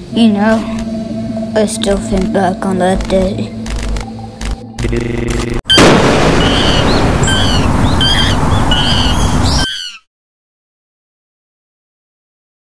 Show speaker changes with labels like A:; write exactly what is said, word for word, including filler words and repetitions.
A: You know, I still think back on that day.